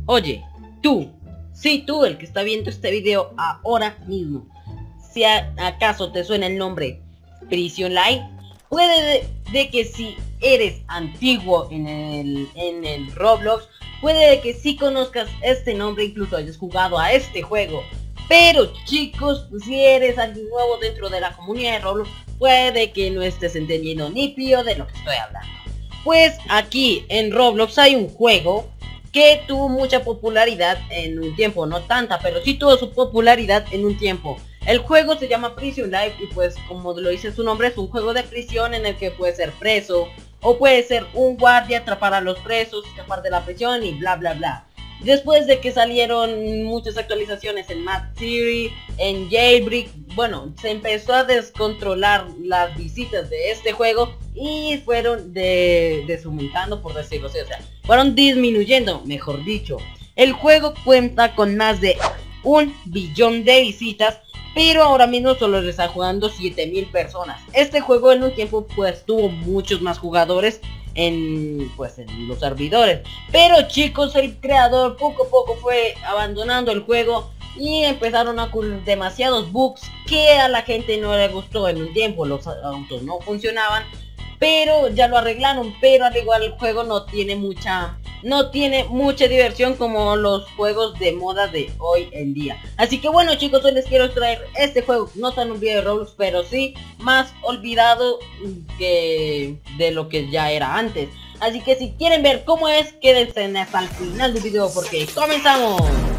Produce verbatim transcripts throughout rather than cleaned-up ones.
Oye, tú, sí tú el que está viendo este video ahora mismo, si a- acaso te suena el nombre Prison Life, puede de, de que si eres antiguo en el, en el Roblox, puede de que sí conozcas este nombre, incluso hayas jugado a este juego. Pero chicos, pues, si eres alguien nuevo dentro de la comunidad de Roblox, puede que no estés entendiendo ni pío de lo que estoy hablando. Pues aquí en Roblox hay un juego que tuvo mucha popularidad en un tiempo, no tanta, pero sí tuvo su popularidad en un tiempo. El juego se llama Prison Life y pues como lo dice su nombre, es un juego de prisión en el que puedes ser preso o puede ser un guardia, atrapar a los presos, escapar de la prisión y bla bla bla. Después de que salieron muchas actualizaciones en Map Theory, en Jailbreak, bueno, se empezó a descontrolar las visitas de este juego y fueron de, desaumentando, por decirlo así, o sea, fueron disminuyendo, mejor dicho. El juego cuenta con más de un billón de visitas, pero ahora mismo solo le están jugando siete mil personas. Este juego en un tiempo pues tuvo muchos más jugadores en pues en los servidores, pero chicos, el creador poco a poco fue abandonando el juego y empezaron a ocurrir demasiados bugs que a la gente no le gustó. En un tiempo los autos no funcionaban, pero ya lo arreglaron, pero al igual el juego no tiene mucha no tiene mucha diversión como los juegos de moda de hoy en día. Así que bueno chicos, hoy les quiero traer este juego, no tan olvidado de Roblox, pero sí más olvidado que de lo que ya era antes. Así que si quieren ver cómo es, quédense hasta el final del video porque comenzamos.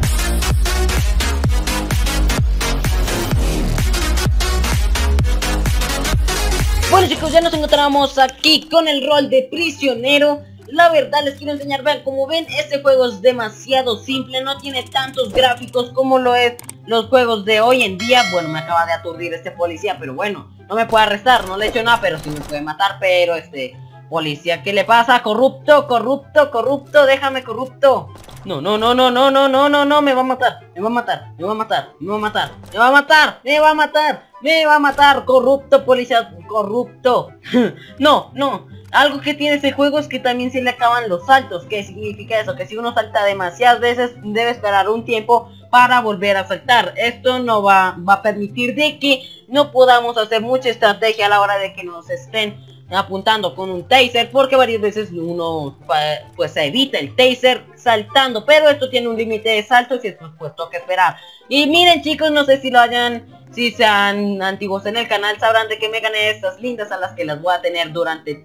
Bueno chicos, ya nos encontramos aquí con el rol de prisionero. La verdad les quiero enseñar, vean, como ven, este juego es demasiado simple, no tiene tantos gráficos como lo es los juegos de hoy en día. Bueno, me acaba de aturdir este policía, pero bueno, no me puede arrestar, no le he hecho nada, pero sí me puede matar. Pero este policía, ¿qué le pasa? Corrupto, corrupto, corrupto, déjame, corrupto. No, no, no, no, no, no, no, no, no, me va a matar, me va a matar, me va a matar, me va a matar, me va a matar, me va a matar, me va a matar, corrupto, policía, corrupto. No, no. Algo que tiene este juego es que también se le acaban los saltos. ¿Qué significa eso? Que si uno salta demasiadas veces, debe esperar un tiempo para volver a saltar. Esto no va, va a permitir de que no podamos hacer mucha estrategia a la hora de que nos estén apuntando con un taser, porque varias veces uno pues evita el taser saltando, pero esto tiene un límite de saltos y esto pues toca esperar. Y miren chicos, no sé si lo hayan, si sean antiguos en el canal, sabrán de que me gané estas lindas alas que las voy a tener durante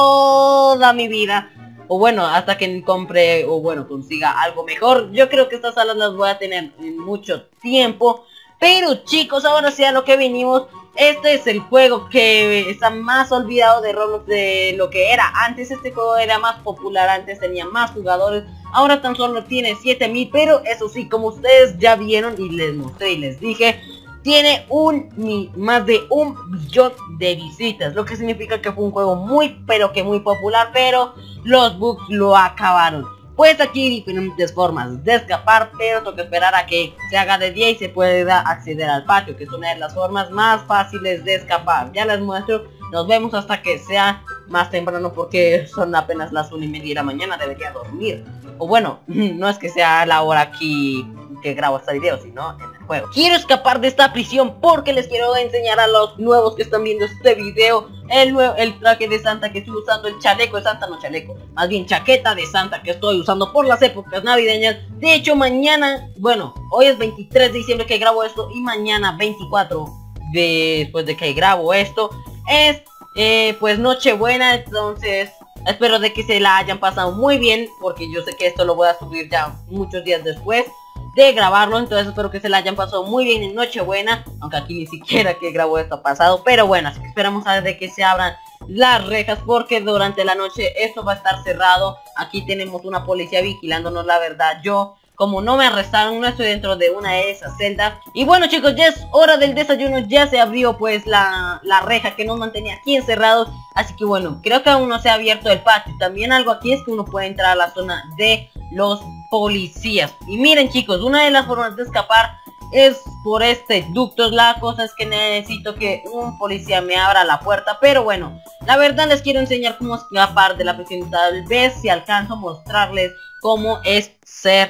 toda mi vida, o bueno, hasta que compre o bueno, consiga algo mejor. Yo creo que estas alas las voy a tener en mucho tiempo. Pero chicos, ahora sí a lo que vinimos. Este es el juego que está más olvidado de Roblox de lo que era antes. Este juego era más popular, antes tenía más jugadores. Ahora tan solo tiene siete mil, pero eso sí, como ustedes ya vieron y les mostré y les dije, tiene un más de un billón de visitas, lo que significa que fue un juego muy pero que muy popular, pero los bugs lo acabaron. Pues aquí hay diferentes formas de escapar, pero toca esperar a que se haga de día y se pueda acceder al patio, que es una de las formas más fáciles de escapar. Ya les muestro, nos vemos hasta que sea más temprano porque son apenas las una y media de la mañana, debería dormir. O bueno, no es que sea la hora aquí que grabo este video, sino en el juego. Quiero escapar de esta prisión porque les quiero enseñar a los nuevos que están viendo este video el, nuevo, el traje de Santa que estoy usando, el chaleco de Santa, no chaleco, más bien chaqueta de Santa que estoy usando por las épocas navideñas. De hecho mañana, bueno, hoy es veintitrés de diciembre que grabo esto y mañana veinticuatro después de que grabo esto es eh, pues Nochebuena, entonces espero de que se la hayan pasado muy bien porque yo sé que esto lo voy a subir ya muchos días después de grabarlo, entonces espero que se la hayan pasado muy bien en Nochebuena, aunque aquí ni siquiera que grabo esto ha pasado, pero bueno, así que esperamos a ver de que se abran las rejas porque durante la noche esto va a estar cerrado. Aquí tenemos una policía vigilándonos, la verdad, yo como no me arrestaron, no estoy dentro de una de esas celdas. Y bueno chicos, ya es hora del desayuno, ya se abrió pues la, la reja que nos mantenía aquí encerrados. Así que bueno, creo que aún no se ha abierto el patio. También algo aquí es que uno puede entrar a la zona de los policías. Y miren chicos, una de las formas de escapar es por este ducto. La cosa es que necesito que un policía me abra la puerta, pero bueno, la verdad les quiero enseñar cómo escapar de la prisión. Tal vez si alcanzo a mostrarles cómo es ser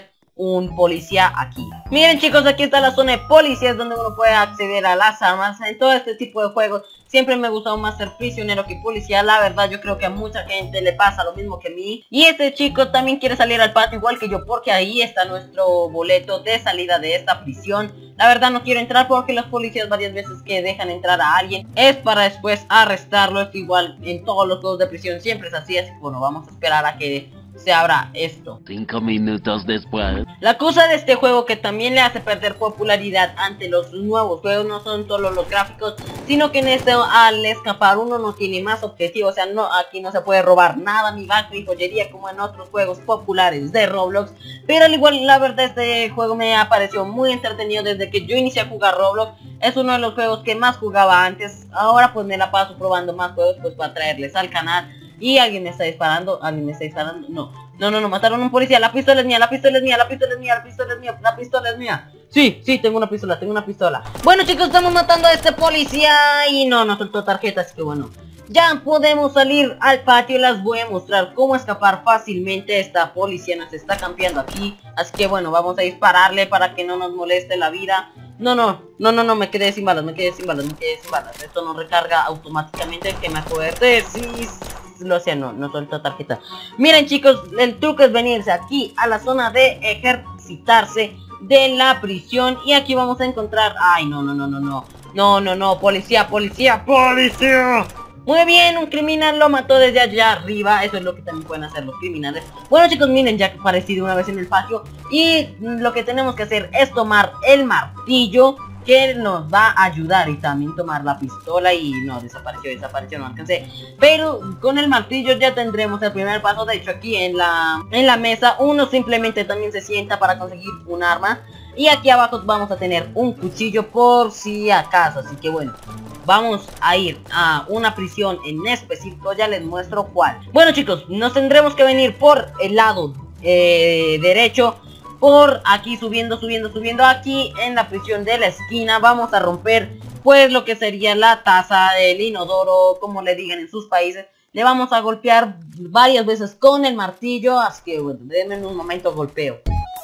un policía aquí. Miren chicos, aquí está la zona de policías donde uno puede acceder a las armas. En todo este tipo de juegos siempre me ha gustado más ser prisionero que policía. La verdad yo creo que a mucha gente le pasa lo mismo que a mí. Y este chico también quiere salir al patio igual que yo, porque ahí está nuestro boleto de salida de esta prisión. La verdad no quiero entrar porque los policías varias veces que dejan entrar a alguien es para después arrestarlo. Es igual en todos los juegos de prisión, siempre es así. Así que bueno, vamos a esperar a que se abra esto. Cinco minutos después. La cosa de este juego que también le hace perder popularidad ante los nuevos juegos no son solo los gráficos, sino que en este al escapar uno no tiene más objetivo. O sea, no, aquí no se puede robar nada, ni banco, ni joyería como en otros juegos populares de Roblox. Pero al igual, la verdad, este juego me ha parecido muy entretenido desde que yo inicié a jugar Roblox. Es uno de los juegos que más jugaba antes. Ahora pues me la paso probando más juegos pues para traerles al canal. Y alguien me está disparando, alguien me está disparando, no, no, no, no, mataron a un policía, la pistola es mía, la pistola es mía, la pistola es mía, la pistola es mía, la pistola es mía. Sí, sí, tengo una pistola, tengo una pistola. Bueno chicos, estamos matando a este policía y no, no soltó tarjeta, así que bueno. Ya podemos salir al patio y les voy a mostrar cómo escapar fácilmente. Esta policía nos está campeando aquí, así que bueno, vamos a dispararle para que no nos moleste la vida. No, no, no, no, no, me quedé sin balas, me quedé sin balas, me quedé sin balas. Esto no recarga automáticamente, que me acuerde, sí, lo sé, no, no suelto tarjeta. Miren chicos, el truco es venirse aquí a la zona de ejercitarse de la prisión. Y aquí vamos a encontrar, ay, no, no, no, no, no, no, no, no, policía, policía, policía. Muy bien, un criminal lo mató desde allá arriba. Eso es lo que también pueden hacer los criminales. Bueno chicos, miren, ya aparecí de una vez en el patio. Y lo que tenemos que hacer es tomar el martillo, que nos va a ayudar, y también tomar la pistola. Y no, desapareció, desapareció, no alcancé. Pero con el martillo ya tendremos el primer paso. De hecho aquí en la, en la mesa uno simplemente también se sienta para conseguir un arma. Y aquí abajo vamos a tener un cuchillo por si acaso. Así que bueno, vamos a ir a una prisión en específico, ya les muestro cuál. Bueno chicos, nos tendremos que venir por el lado eh, derecho. Por aquí subiendo, subiendo, subiendo. Aquí en la prisión de la esquina vamos a romper pues lo que sería la taza del inodoro, como le digan en sus países. Le vamos a golpear varias veces con el martillo. Así que bueno, denme en un momento golpeo.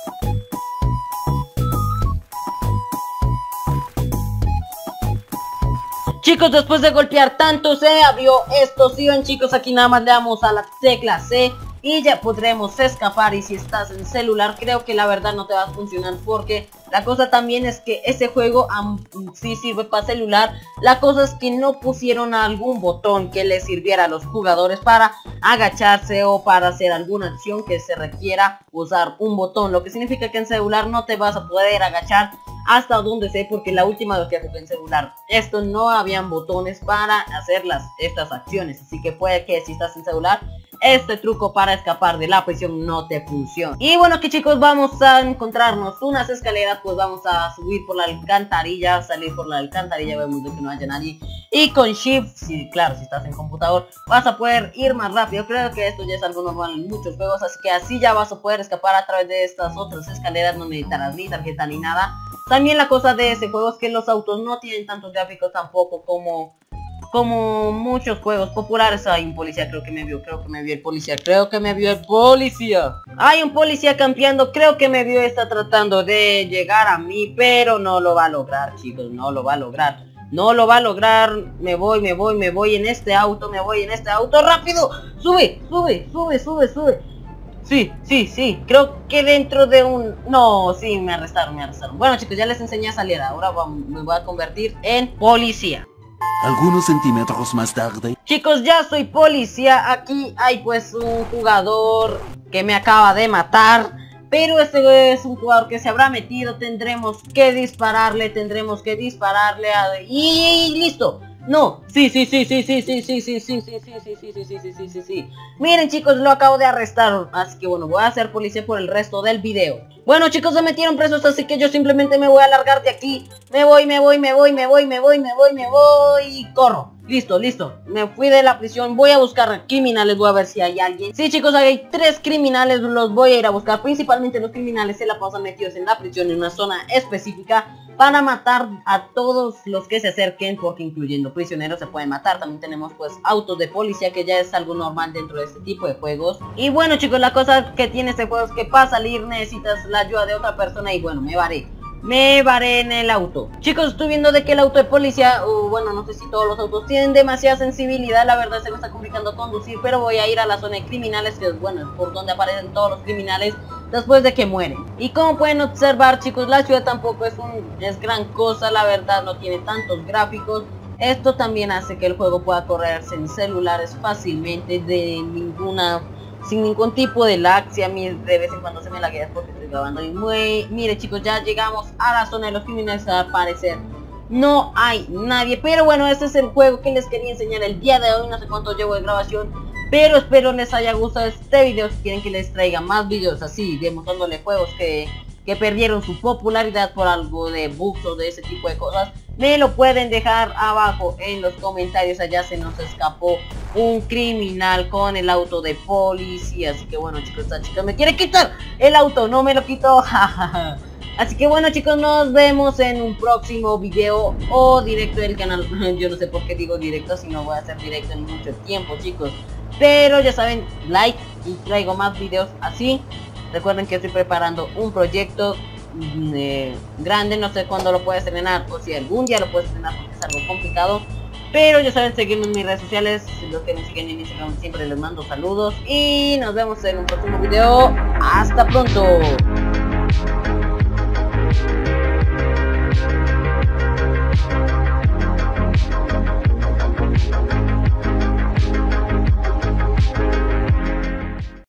Chicos, después de golpear tanto se abrió esto. Si ven chicos, aquí nada más le damos a la tecla C y ya podremos escapar. Y si estás en celular, creo que la verdad no te va a funcionar, porque la cosa también es que ese juego um, sí sirve para celular. La cosa es que no pusieron algún botón que les sirviera a los jugadores para agacharse o para hacer alguna acción que se requiera usar un botón. Lo que significa que en celular no te vas a poder agachar hasta donde sé, porque la última vez que jugué en celular esto no habían botones para hacer las, estas acciones. Así que puede que si estás en celular este truco para escapar de la prisión no te funciona. Y bueno, aquí chicos vamos a encontrarnos unas escaleras. Pues vamos a subir por la alcantarilla, salir por la alcantarilla, vemos de que no haya nadie. Y con Shift, sí, claro, si estás en computador vas a poder ir más rápido. Creo que esto ya es algo normal en muchos juegos, así que así ya vas a poder escapar a través de estas otras escaleras. No necesitarás ni tarjeta ni nada. También la cosa de ese juego es que los autos no tienen tantos gráficos tampoco como como muchos juegos populares. Hay un policía, creo que me vio, creo que me vio el policía, creo que me vio el policía. Hay un policía campeando, creo que me vio, está tratando de llegar a mí, pero no lo va a lograr chicos, no lo va a lograr. No lo va a lograr. Me voy, me voy, me voy en este auto, me voy en este auto, rápido. Sube, sube, sube, sube, sube. Sí, sí, sí, creo que dentro de un... No, sí, me arrestaron, me arrestaron. Bueno chicos, ya les enseñé a salir. Ahora me voy a convertir en policía. Algunos centímetros más tarde. Chicos, ya soy policía. Aquí hay pues un jugador que me acaba de matar, pero este es un jugador que se habrá metido. Tendremos que dispararle, tendremos que dispararle a... y listo. No, sí, sí, sí, sí, sí, sí, sí, sí, sí, sí, sí, sí, sí, sí, sí, sí, sí, sí, sí. Miren chicos, lo acabo de arrestar. Así que bueno, voy a ser policía por el resto del video. Bueno chicos, se metieron presos, así que yo simplemente me voy a largar de aquí. Me voy, me voy, me voy, me voy, me voy, me voy, me voy y corro. Listo, listo, me fui de la prisión. Voy a buscar criminales, voy a ver si hay alguien. Sí, chicos, hay tres criminales, los voy a ir a buscar. Principalmente los criminales se la pasan metidos en la prisión, en una zona específica, para matar a todos los que se acerquen, porque incluyendo prisioneros se pueden matar. También tenemos pues autos de policía, que ya es algo normal dentro de este tipo de juegos. Y bueno, chicos, la cosa que tiene este juego es que para salir necesitas la ayuda de otra persona. Y bueno, me varé Me varé en el auto. Chicos, estoy viendo de que el auto de policía, uh, bueno, no sé si todos los autos tienen demasiada sensibilidad. La verdad se me está complicando conducir, pero voy a ir a la zona de criminales, que es, bueno, es por donde aparecen todos los criminales después de que mueren. Y como pueden observar, chicos, la ciudad tampoco es, un, es gran cosa, la verdad, no tiene tantos gráficos. Esto también hace que el juego pueda correrse en celulares fácilmente, de ninguna... sin ningún tipo de lag. Si a mí de vez en cuando se me laguea es porque estoy grabando. Y muy... mire, chicos, ya llegamos a la zona de los criminales. Al parecer no hay nadie, pero bueno, este es el juego que les quería enseñar el día de hoy. No sé cuánto llevo de grabación, pero espero les haya gustado este video. Si quieren que les traiga más videos así, demostrándole juegos que, que perdieron su popularidad por algo de bugs o de ese tipo de cosas, me lo pueden dejar abajo en los comentarios. Allá se nos escapó un criminal con el auto de policía. Así que bueno, chicos, esta chica me quiere quitar el auto, no me lo quitó. Así que bueno, chicos, nos vemos en un próximo video o directo del canal. Yo no sé por qué digo directo si no voy a hacer directo en mucho tiempo, chicos. Pero ya saben, like, y traigo más videos así. Recuerden que estoy preparando un proyecto eh, grande. No sé cuándo lo puedo estrenar, o si algún día lo puedo estrenar, porque es algo complicado. Pero ya saben, seguirme en mis redes sociales. Los que me siguen en Instagram siempre les mando saludos. Y nos vemos en un próximo video. Hasta pronto.